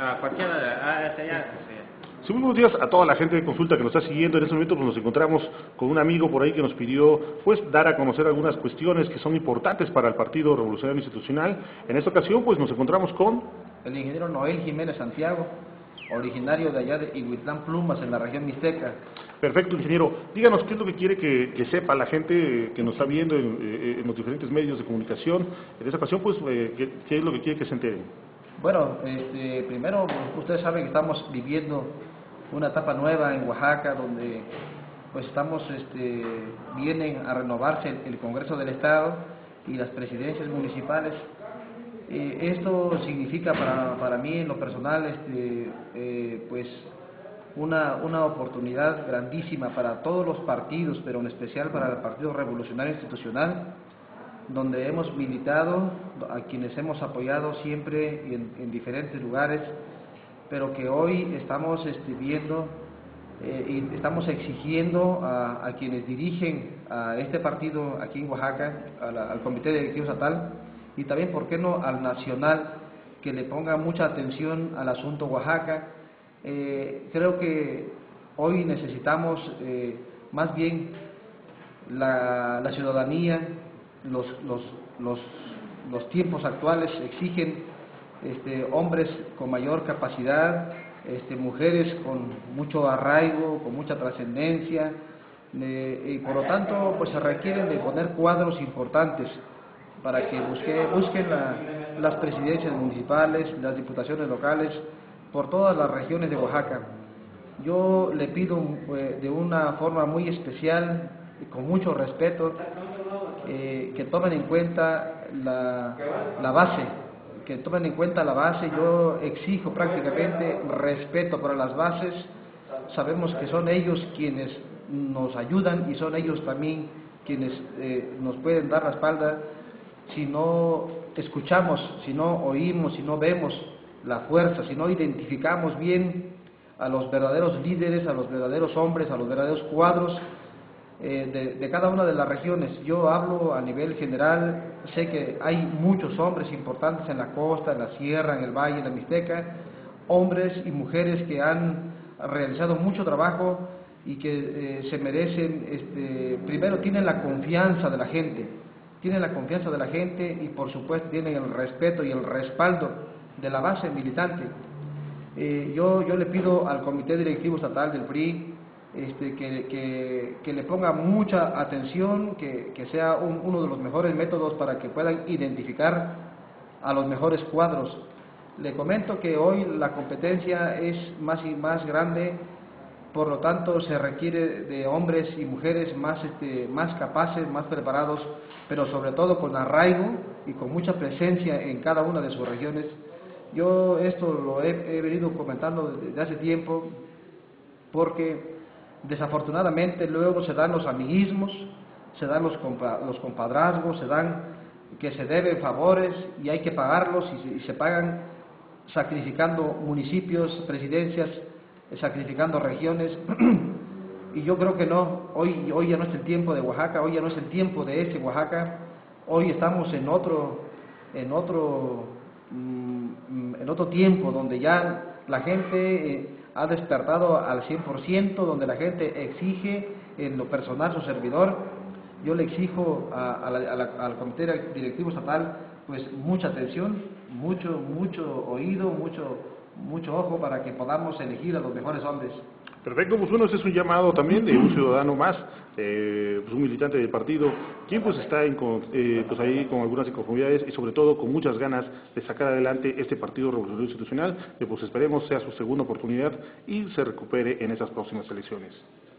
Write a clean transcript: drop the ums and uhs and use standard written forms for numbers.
A cualquiera, hacia allá. Sí, muy buenos días a toda la gente de consulta que nos está siguiendo. En este momento pues, nos encontramos con un amigo por ahí que nos pidió pues dar a conocer algunas cuestiones que son importantes para el Partido Revolucionario Institucional. En esta ocasión pues nos encontramos con el ingeniero Noel Jiménez Santiago, originario de allá de Ihuitlán Plumas, en la región mixteca. Perfecto, ingeniero. Díganos qué es lo que quiere que sepa la gente que nos está viendo en los diferentes medios de comunicación. En esta ocasión pues qué es lo que quiere que se enteren. Bueno, primero ustedes saben que estamos viviendo una etapa nueva en Oaxaca, donde pues vienen a renovarse el Congreso del Estado y las presidencias municipales. Esto significa para mí en lo personal pues una oportunidad grandísima para todos los partidos, pero en especial para el Partido Revolucionario Institucional, donde hemos militado, a quienes hemos apoyado siempre en diferentes lugares, pero que hoy estamos viendo y estamos exigiendo a quienes dirigen a este partido aquí en Oaxaca, al Comité Directivo Estatal, y también, ¿por qué no?, al nacional, que le ponga mucha atención al asunto Oaxaca. Creo que hoy necesitamos más bien la ciudadanía, los tiempos actuales exigen hombres con mayor capacidad, mujeres con mucho arraigo, con mucha trascendencia, y por lo tanto pues se requieren de poner cuadros importantes para que busquen las presidencias municipales, las diputaciones locales, por todas las regiones de Oaxaca. Yo le pido de una forma muy especial y con mucho respeto que tomen en cuenta la base, Yo exijo prácticamente respeto para las bases. Sabemos que son ellos quienes nos ayudan y son ellos también quienes nos pueden dar la espalda si no escuchamos, si no oímos, si no vemos la fuerza, si no identificamos bien a los verdaderos líderes, a los verdaderos hombres, a los verdaderos cuadros de cada una de las regiones. Yo hablo a nivel general, sé que hay muchos hombres importantes en la costa, en la sierra, en el valle, en la mixteca, hombres y mujeres que han realizado mucho trabajo y que se merecen, primero tienen la confianza de la gente, y por supuesto tienen el respeto y el respaldo de la base militante. Yo le pido al Comité Directivo Estatal del PRI que le ponga mucha atención, que sea uno de los mejores métodos para que puedan identificar a los mejores cuadros. Le comento que hoy la competencia es más y más grande, por lo tanto se requiere de hombres y mujeres más capaces, más preparados, pero sobre todo con arraigo y con mucha presencia en cada una de sus regiones. Yo esto lo he venido comentando desde hace tiempo, porque desafortunadamente luego se dan los amiguismos, se dan los compadrazgos, se dan que se deben favores y hay que pagarlos, y se pagan sacrificando municipios, presidencias, sacrificando regiones. Y yo creo que no, hoy ya no es el tiempo de Oaxaca, hoy ya no es el tiempo de ese Oaxaca, hoy estamos en otro tiempo, donde ya la gente ha despertado al 100%, donde la gente exige en lo personal su servidor. Yo le exijo al Comité Directivo Estatal pues mucha atención, mucho oído, mucho ojo, para que podamos elegir a los mejores hombres. Perfecto, pues bueno, este es un llamado también de un ciudadano más, pues un militante del partido, quien pues está pues ahí con algunas inconformidades y sobre todo con muchas ganas de sacar adelante este Partido Revolucionario Institucional, que pues esperemos sea su segunda oportunidad y se recupere en esas próximas elecciones.